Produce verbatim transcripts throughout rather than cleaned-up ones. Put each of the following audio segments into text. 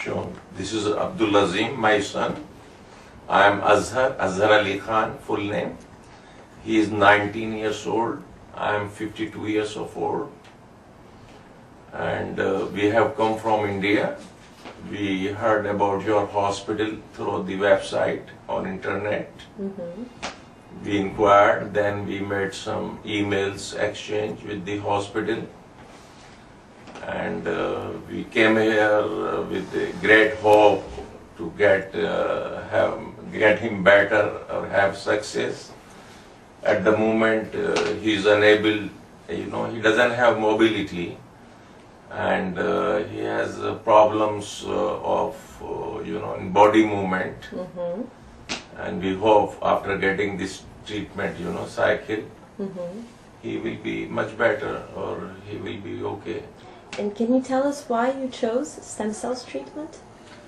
shown. This is Abdul Azim, my son. I am Azhar, Azhar Ali Khan, full name. He is nineteen years old. I am fifty-two years of old. And uh, we have come from India. We heard about your hospital through the website on internet. Mm-hmm. We inquired, then we made some emails exchange with the hospital. And uh, we came here uh, with a great hope to get uh, have get him better or have success. At the moment, uh, he is unable, you know, he doesn't have mobility, and uh, he has uh, problems uh, of, uh, you know, in body movement. Mm-hmm. And we hope after getting this treatment, you know, cycle, mm-hmm. he will be much better, or he will be okay. And can you tell us why you chose stem cells treatment?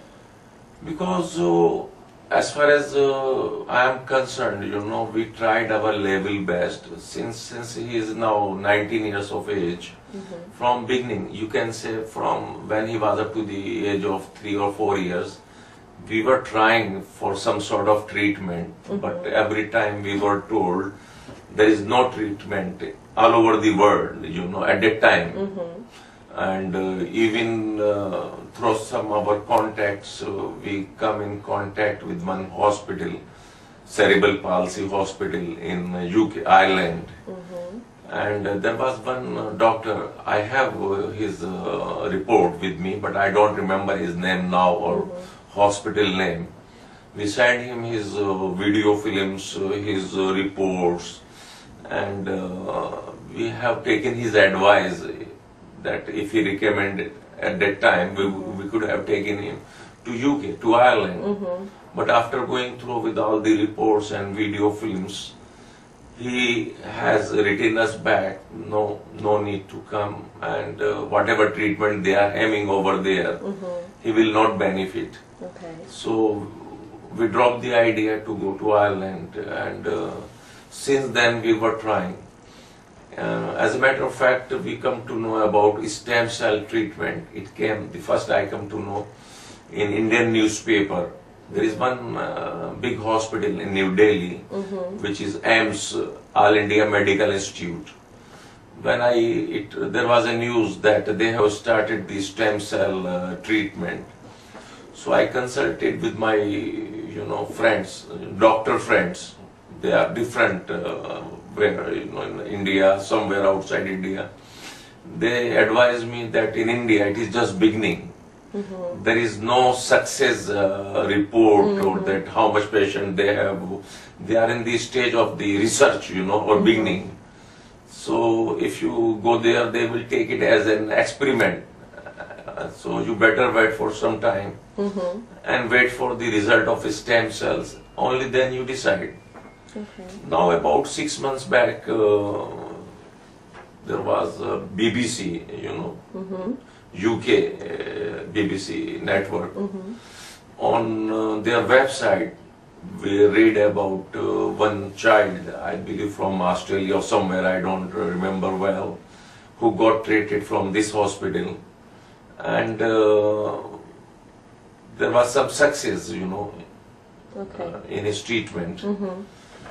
Because uh, as far as uh, I am concerned, you know, we tried our level best since since he is now nineteen years of age. Mm-hmm. From beginning, you can say from when he was up to the age of three or four years, we were trying for some sort of treatment, mm-hmm. but every time we were told there is no treatment all over the world, you know, at that time. Mm-hmm. And uh, even uh, through some of our contacts, uh, we come in contact with one hospital, cerebral palsy hospital in uh, U K, Ireland. Mm-hmm. And uh, there was one uh, doctor, I have uh, his uh, report with me, but I don't remember his name now or mm-hmm. hospital name. We sent him his uh, video films, uh, his uh, reports, and uh, we have taken his advice that if he recommended at that time, we, mm-hmm. we could have taken him to U K, to Ireland. Mm-hmm. But after going through with all the reports and video films, he has written us back, no no need to come, and uh, whatever treatment they are aiming over there, mm-hmm. he will not benefit. Okay. So we dropped the idea to go to Ireland, and uh, since then we were trying. Uh, as a matter of fact, we come to know about stem cell treatment. It came, the first I come to know in Indian newspaper. There is one uh, big hospital in New Delhi, mm-hmm. which is A I M S, All India Medical Institute. When I, it, there was a news that they have started the stem cell uh, treatment. So I consulted with my, you know, friends, doctor friends. They are different. Uh, where, you know, in India, somewhere outside India. They advise me that in India it is just beginning. Mm-hmm. There is no success uh, report mm-hmm. or that how much patient they have. They are in the stage of the research, you know, or mm-hmm. beginning. So if you go there, they will take it as an experiment. Uh, so you better wait for some time mm-hmm. and wait for the result of stem cells. Only then you decide. Okay. Now about six months back, uh, there was a B B C, you know, mm-hmm. U K uh, B B C network. Mm-hmm. On uh, their website, we read about uh, one child, I believe from Australia or somewhere, I don't remember well, who got treated from this hospital. And uh, there was some success, you know, okay. uh, in his treatment. Mm-hmm.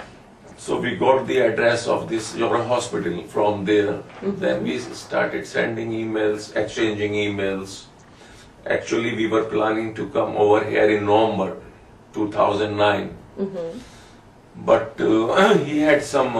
So we got the address of this your hospital from there. Mm-hmm. Then we started sending emails, exchanging emails. Actually, we were planning to come over here in November two thousand nine. Mm-hmm. But uh, he had some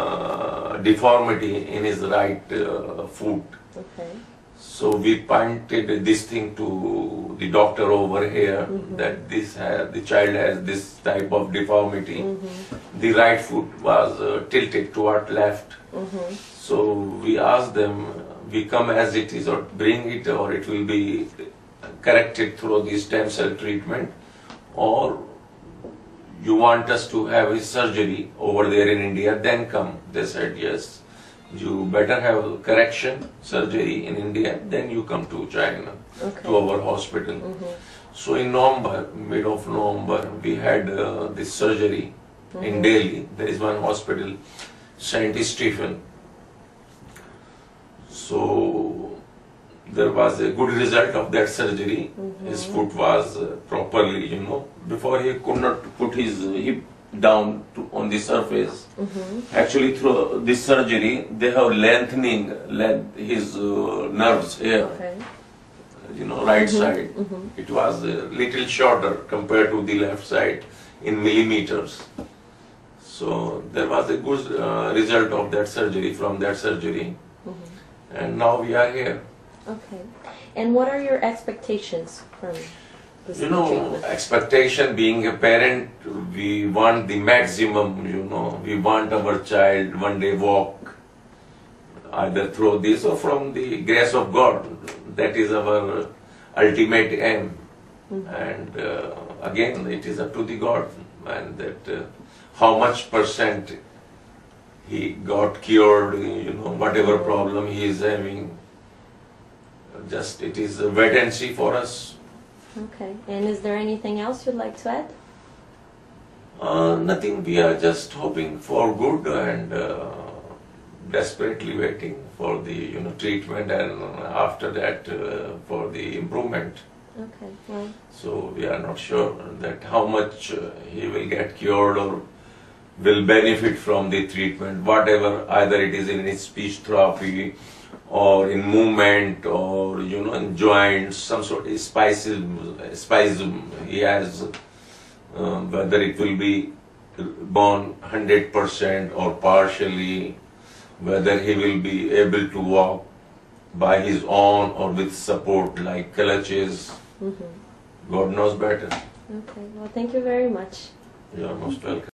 uh, deformity in his right uh, foot. Okay. So we pointed this thing to the doctor over here, mm-hmm. that this has, the child has this type of deformity. Mm-hmm. The right foot was uh, tilted toward left. Mm-hmm. So we asked them, we come as it is or bring it, or it will be corrected through the stem cell treatment, or you want us to have his surgery over there in India, then come. They said yes. You better have correction surgery in India, then you come to China, okay. to our hospital. Mm-hmm. So in November, mid of November, we had uh, this surgery mm-hmm. in Delhi. There is one hospital, Saint Stephen. So there was a good result of that surgery. Mhm. His foot was uh, properly, you know, before he could not put his hip down to, on the surface. Mhm. Actually, through this surgery, they have lengthening length, his uh, nerves here, Okay. you know, right Mhm. side. Mhm. It was a little shorter compared to the left side in millimeters. So there was a good uh, result of that surgery from that surgery, Mhm. and now we are here. Okay. And what are your expectations from this You know, treatment? expectation being a parent, we want the maximum, you know, we want our child one day walk either through this or from the grace of God. That is our ultimate aim. Mhm. And uh, again, it is up to the God, and that uh, how much percent he got cured, you know, whatever problem he is having. Just it is a wait and see for us. Okay. And is there anything else you'd like to add? Uh, nothing. We are just hoping for good and uh, desperately waiting for the you know treatment, and after that uh, for the improvement. Okay. Well, So we are not sure that how much uh, he will get cured or will benefit from the treatment. Whatever, either it is in his speech therapy or in movement or you know in joints, some sort of spasm, spasm he has. Uh, whether it will be gone one hundred percent or partially, whether he will be able to walk by his own or with support like clutches, mhm. God knows better. Okay. Well, thank you very much. You are most welcome.